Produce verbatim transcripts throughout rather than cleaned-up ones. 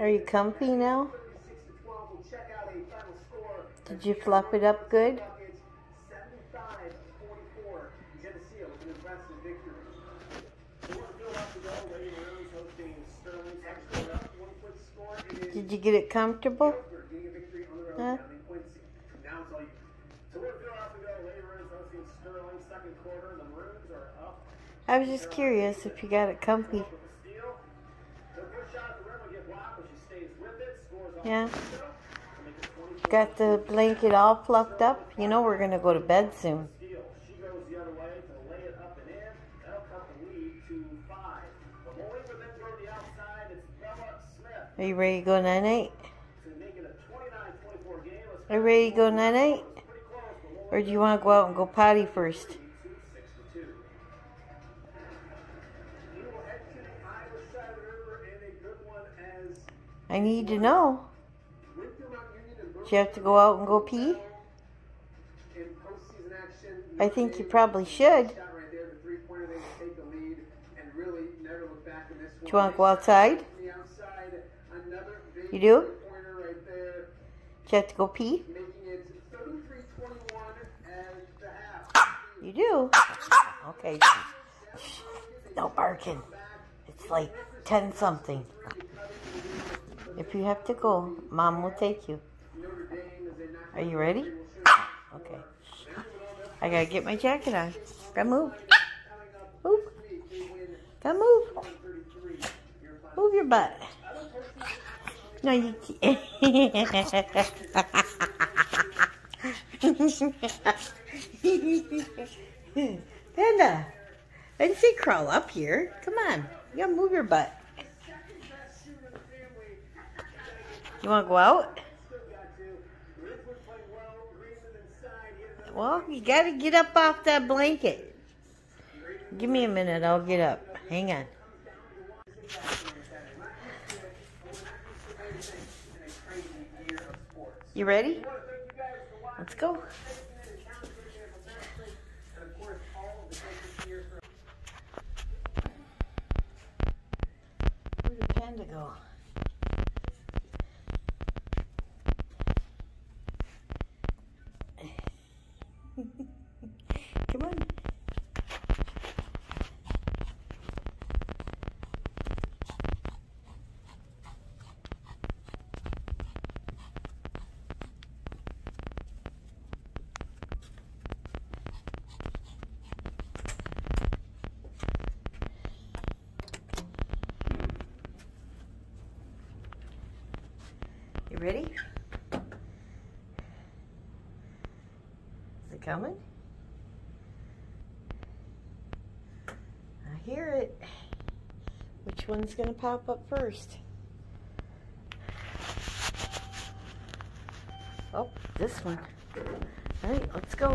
Are you comfy now? Did you fluff it up good? Did you get it comfortable? Huh? I was just curious if you got it comfy. Yeah. Got the blanket all fluffed up. You know we're going to go to bed soon. Are you ready to go night-night? Are you ready to go night-night? Or do you want to go out and go potty first? I need to know. Do you have to go out and go pee? I think you probably should. Do you want to go outside? You do? Do you have to go pee? You do? Okay. No barking. It's like ten something. If you have to go, Mom will take you. Are you ready? Okay. I gotta get my jacket on. Gotta move. Move. Gotta move. Move your butt. No, you can't. Panda, I didn't say crawl up here. Come on. You gotta move your butt. You want to go out? Well, you got to get up off that blanket. Give me a minute. I'll get up. Hang on. You ready? Let's go. Where did Panda go? Come on. You ready? Is it coming? I hear it. Which one's gonna pop up first? Oh, this one. All right, let's go.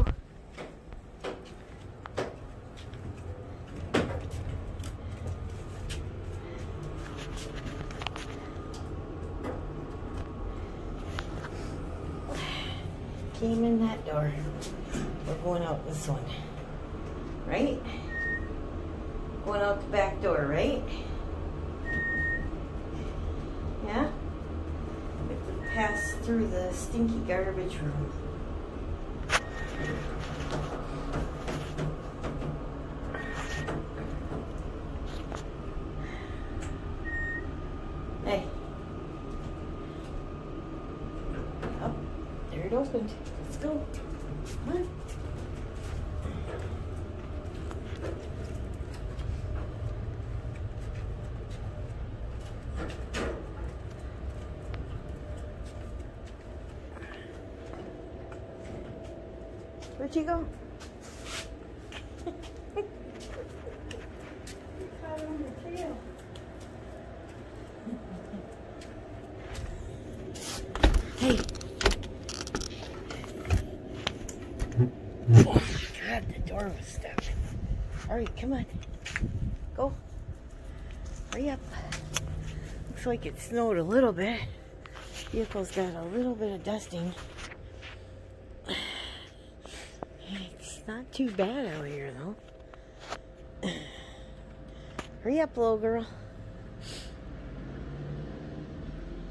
Came in that door. We're going out this one. Right? Going out the back door, right? Yeah? We have to pass through the stinky garbage room. Hey. Oh, there it opened. Let's go. Come on. Where'd you go? You caught on your tail. Hey. Oh, God, the door was stuck. All right, come on. Go. Hurry up. Looks like it snowed a little bit. Vehicle's got a little bit of dusting. It's not too bad out here, though. Hurry up, little girl.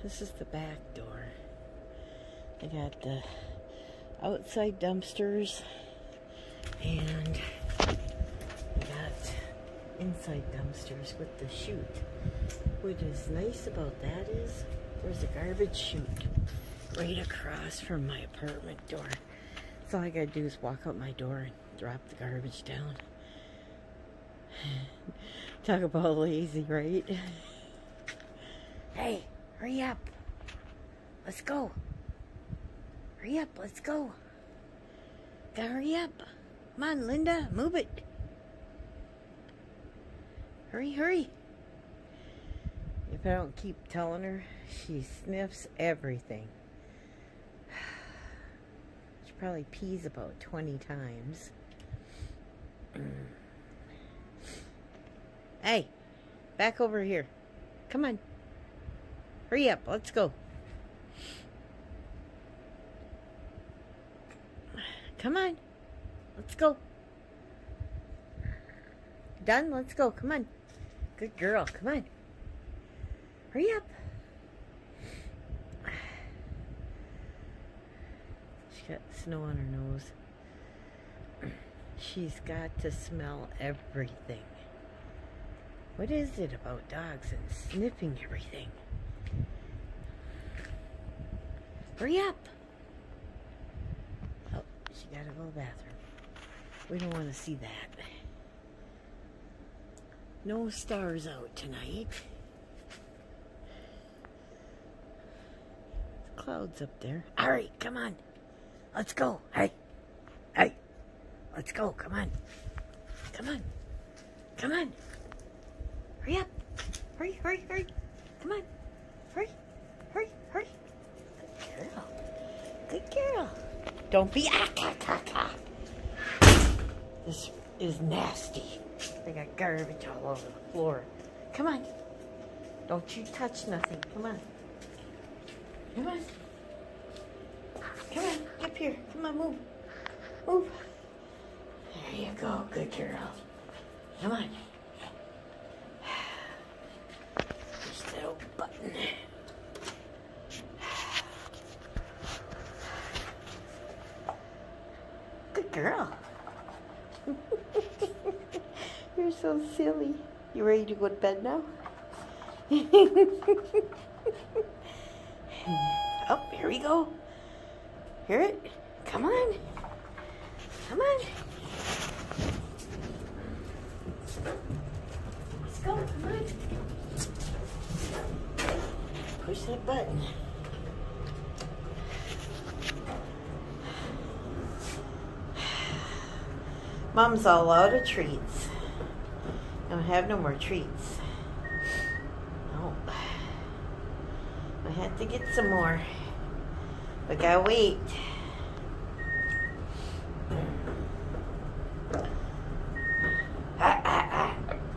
This is the back door. I got the outside dumpsters and I got inside dumpsters with the chute. What is nice about that is there's a garbage chute right across from my apartment door. So all I gotta do is walk out my door and drop the garbage down. Talk about lazy, right? Hey, hurry up. Let's go. Hurry up, let's go. Gotta hurry up. Come on, Linda, move it. Hurry, hurry. If I don't keep telling her, she sniffs everything. She probably pees about twenty times. Hey, back over here. Come on. Hurry up, let's go. Come on. Let's go. Done? Let's go. Come on. Good girl. Come on. Hurry up. She's got snow on her nose. She's got to smell everything. What is it about dogs and sniffing everything? Hurry up. Oh, she got to go to the bathroom. We don't want to see that. No stars out tonight. The clouds up there. All right, come on. Let's go. Hey. Hey. Let's go. Come on. Come on. Come on. Hurry up. Hurry, hurry, hurry. Come on. Hurry. Hurry, hurry. Good girl. Good girl. Don't be ah, ah, ah, ah. This is nasty. They got garbage all over the floor. Come on. Don't you touch nothing. Come on. Come on. Come on. Get up here. Come on, move. Move. There you go. Good girl. Come on. Push that old button. Good girl. You're so silly. You ready to go to bed now? Oh, here we go. Hear it? Come on. Come on. Let's go. Come on. Push that button. Mom's all out of treats. Don't have no more treats. No. I had to get some more. But gotta wait. Ah, ah, ah.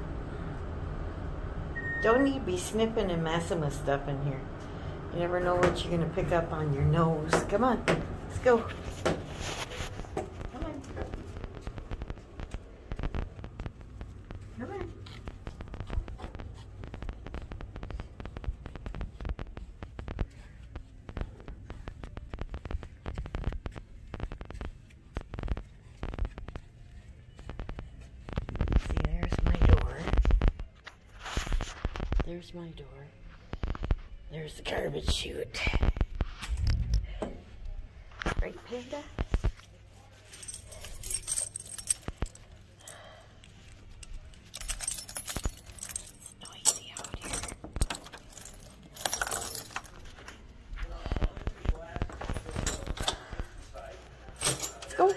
Don't need to be sniffing and messing with stuff in here. You never know what you're gonna pick up on your nose. Come on, let's go. Come on. Come on. See, there's my door. There's my door. There's the garbage chute. Right, Panda? It's noisy out here. Let's go.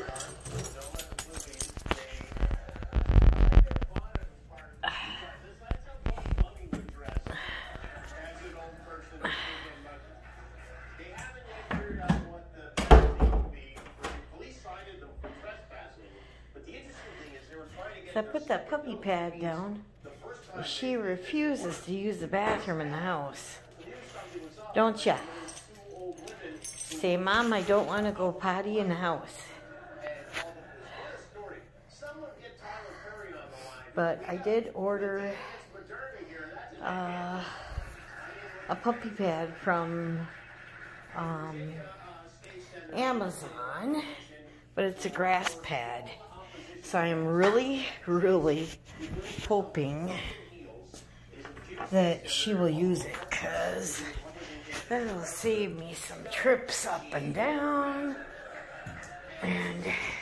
So I put that puppy pad down. She refuses to use the bathroom in the house. Don't ya? Say, Mom, I don't want to go potty in the house. But I did order uh, a puppy pad from um, Amazon, but it's a grass pad. So I'm really, really hoping that she will use it, because that'll save me some trips up and down. And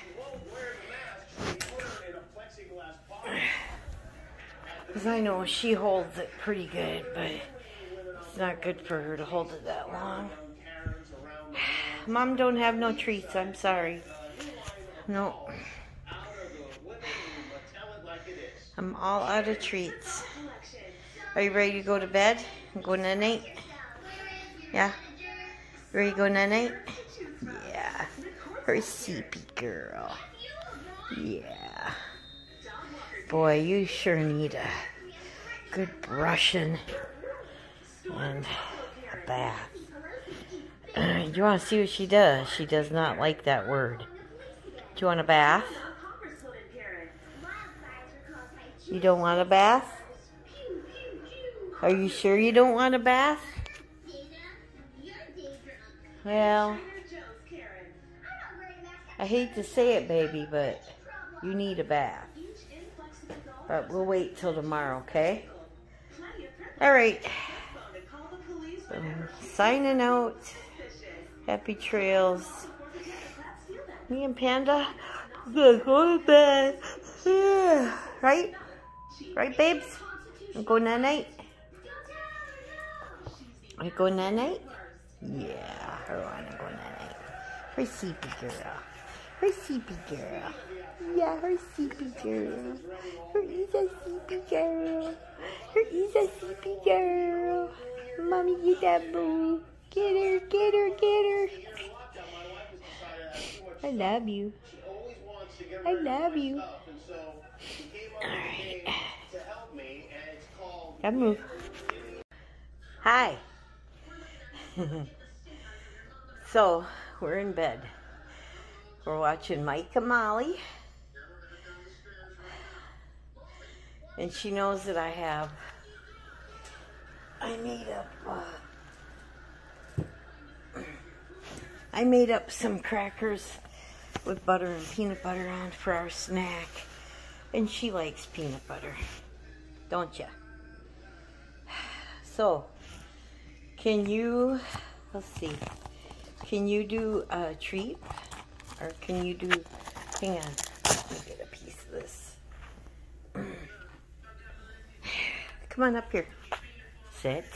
because I know she holds it pretty good, but it's not good for her to hold it that long. Mom don't have no treats, I'm sorry. No. I'm all out of treats. Are you ready to go to bed and go night-night? Yeah? Ready to go night-night? Yeah. Her sleepy girl. Yeah. Boy, you sure need a good brushing and a bath. Do you want to see what she does? She does not like that word. Do you want a bath? You don't want a bath? Are you sure you don't want a bath? Well, I hate to say it, baby, but you need a bath. But we'll wait till tomorrow, okay? Alright. So, signing out. Happy trails. Me and Panda, we're gonna go to bed. Yeah. Right? Right, babes? I'm going night-night? Are you going night-night? Yeah, I want to go night-night. Her sleepy girl. Her sleepy girl. Yeah, her sleepy girl. Her is a sleepy girl. Her is a sleepy girl. Mommy, get that boo. Get her, get her, get her. I love you. I love you. Alright. Gotta move. Hi. So, we're in bed. We're watching Mike and Molly. And she knows that I have, I made up, uh, I made up some crackers with butter and peanut butter on for our snack. And she likes peanut butter, don't ya? So, can you, let's see, can you do a treat? Or can you do, hang on, let me get a piece of this. Come on up here. Sit.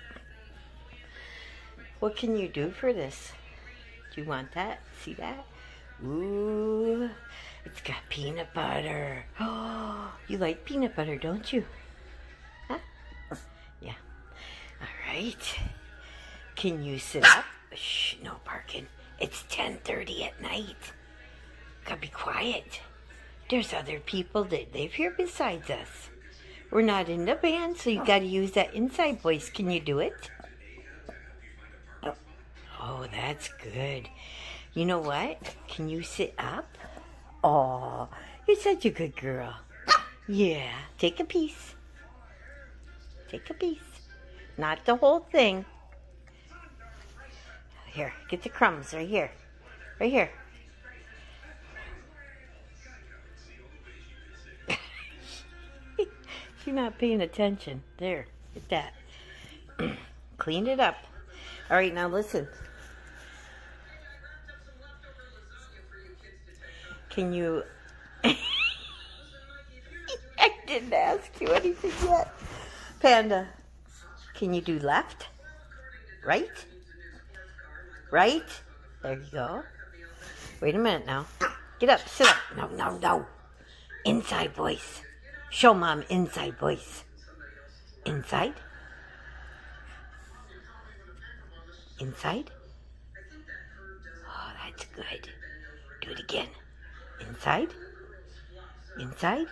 What can you do for this? Do you want that? See that? Ooh, it's got peanut butter. Oh, you like peanut butter, don't you? Huh? Yeah. All right. Can you sit up? Shh, no barking. It's ten thirty at night. Gotta be quiet. There's other people that live here besides us. We're not in the band, so you gotta use that inside voice. Can you do it? Oh, that's good. You know what? Can you sit up? Oh, you're such a good girl. Yeah, take a piece. Take a piece. Not the whole thing. Here, get the crumbs right here. Right here. You're not paying attention. There, get that. Clean it up. All right, now listen. Can you... I didn't ask you anything yet. Panda, can you do left? Right? Right? There you go. Wait a minute now. Get up, sit up. No, no, no. Inside voice. Show Mom inside voice. Inside? Inside? Oh, that's good. Do it again. Inside? Inside?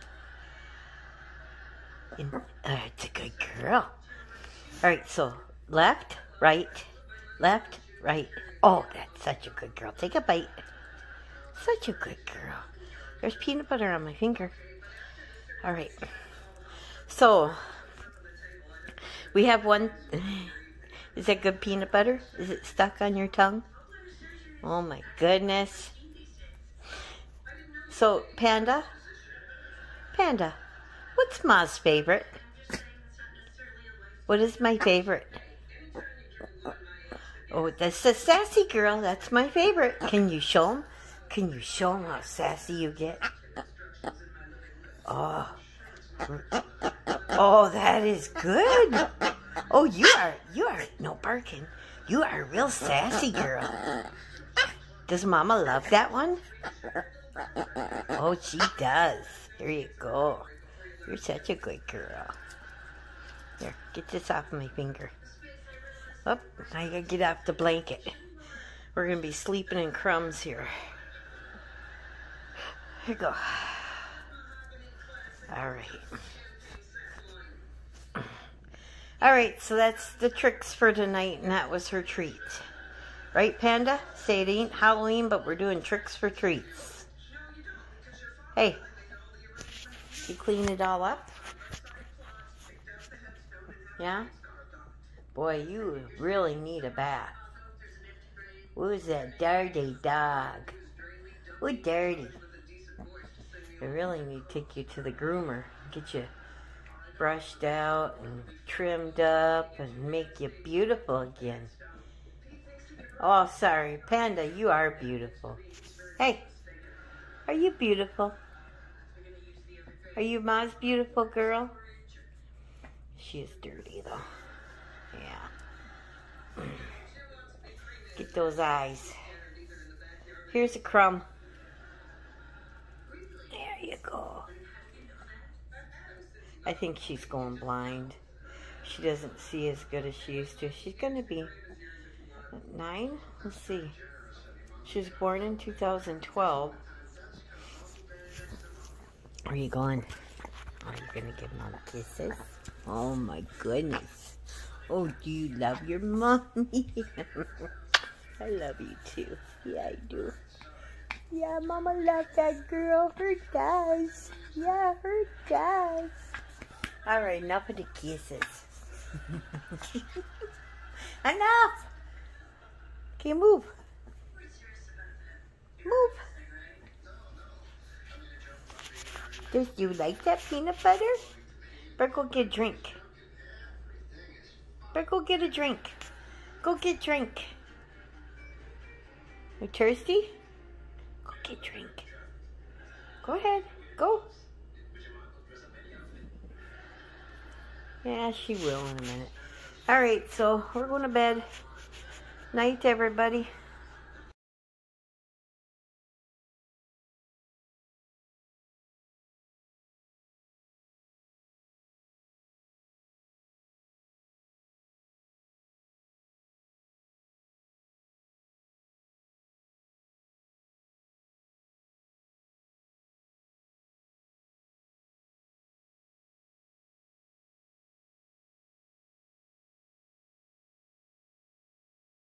In, uh, that's a good girl. Alright, so left, right, left, right. Oh, that's such a good girl. Take a bite. Such a good girl. There's peanut butter on my finger. Alright. So, We have one. Is that good peanut butter? Is it stuck on your tongue? Oh my goodness. So, Panda? Panda, what's Ma's favorite? What is my favorite? Oh, that's the sassy girl. That's my favorite. Can you show him? Can you show him how sassy you get? Oh. Oh, that is good. Oh, you are, you are, no barking. You are a real sassy girl. Does Mama love that one? Oh, she does. There you go. You're such a good girl. Here, get this off my finger. Oh, I gotta get off the blanket. We're gonna be sleeping in crumbs here. Here you go. All right. All right, so that's the tricks for tonight, and that was her treat. Right, Panda? Say it ain't Halloween, but we're doing tricks for treats. Hey, you clean it all up? Yeah? Boy, you really need a bath. Who's that dirty dog? Who's dirty? I really need to take you to the groomer. Get you brushed out and trimmed up and make you beautiful again. Oh, sorry. Panda, you are beautiful. Hey, are you beautiful? Are you Ma's beautiful girl? She is dirty, though. Yeah. Get those eyes. Here's a crumb. There you go. I think she's going blind. She doesn't see as good as she used to. She's going to be nine? Let's see. She was born in two thousand twelve. Where are you going? Are you going to give Mom kisses? Oh my goodness. Oh, do you love your mommy? I love you too. Yeah, I do. Yeah, Mama loves that girl. Her does. Yeah, her does. All right, enough of the kisses. Enough. Okay, move. Move. Do you like that peanut butter? Better go get a drink. Better go get a drink. Go get a drink. You thirsty? Go get a drink. Go ahead. Go. Yeah, she will in a minute. Alright, so we're going to bed. Night, everybody.